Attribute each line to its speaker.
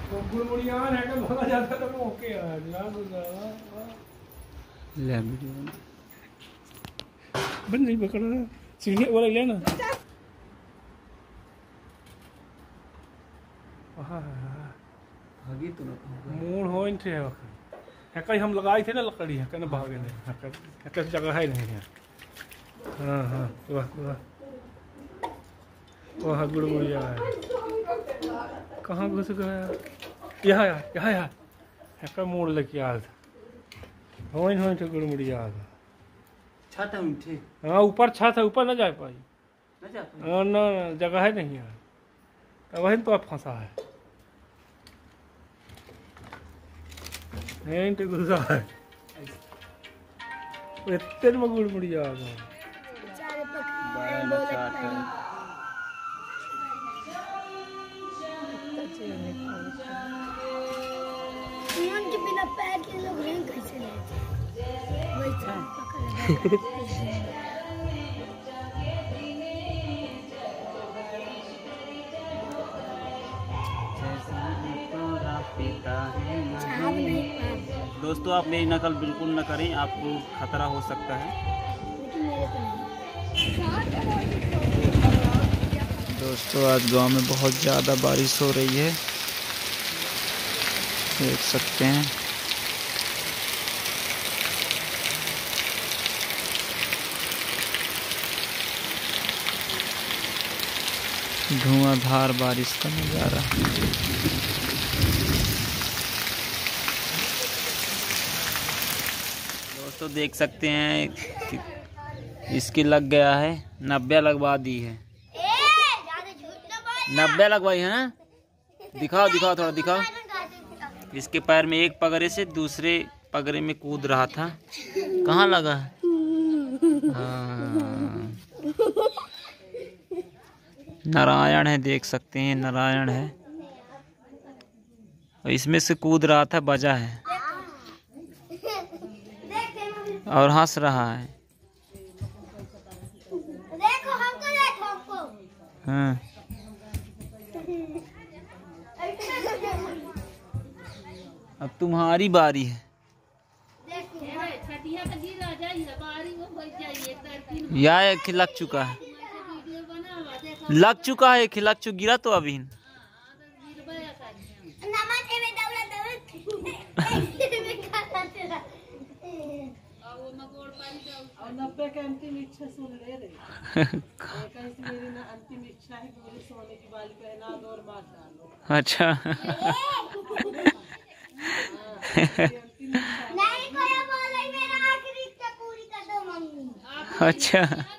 Speaker 1: गुड़मुड़िया है कि बहुत ज्यादा तो मौके आ ले बन नहीं पकड़ा सीढ़ी वाला ले ना। मूड हो इन थे कहीं हम लगाए थे ना लकड़ी है कहना भागे नहीं कैसे जगह है नहीं है। हाँ हाँ वाह वाह वह गुड़मुड़िया है कहाँ घुस गया यहाँ यहाँ यहाँ है मूड लेके आया था हो थे गुड़मुड़िया
Speaker 2: छत है उठे।
Speaker 1: हाँ ऊपर छत है ऊपर न जा पाई न जगह है नहीं है तो वही तो आप फंसा है नहीं तो गुस्सा है इतने में गुड़मुड़िया आ गया।
Speaker 3: के बिना पैर के लोग नहीं कैसे
Speaker 2: दोस्तों आप मेरी नकल बिल्कुल न करें, आपको खतरा हो सकता है। दोस्तों आज गांव में बहुत ज़्यादा बारिश हो रही है, देख सकते हैं। धुआंधार बारिश का नज़ारा। दोस्तों देख सकते हैं कि इसकी लग गया है, 90 लगवा दी है। 90 लगवाई है ना? दिखाओ दिखाओ थोड़ा दिखाओ। इसके पैर में एक पगड़े से दूसरे पगड़े में कूद रहा था, कहाँ लगा? हाँ। नारायण है, देख सकते हैं नारायण है, और इसमें से कूद रहा था, बजा है और हंस रहा है। हाँ अब तुम्हारी बारी है। या खिलक चुका है, लग चुका है, खिलक चुका, गिरा तो अभी।
Speaker 4: और 90 के अंतिम इच्छा सुन ले रही मेरी ना अंतिम इच्छा है कि मुझे सोने की बाली पहना दो और मार डालो।
Speaker 2: अच्छा
Speaker 3: नहीं कोई बोले मेरा आखिरी इच्छा पूरी कर दो मम्मी।
Speaker 2: अच्छा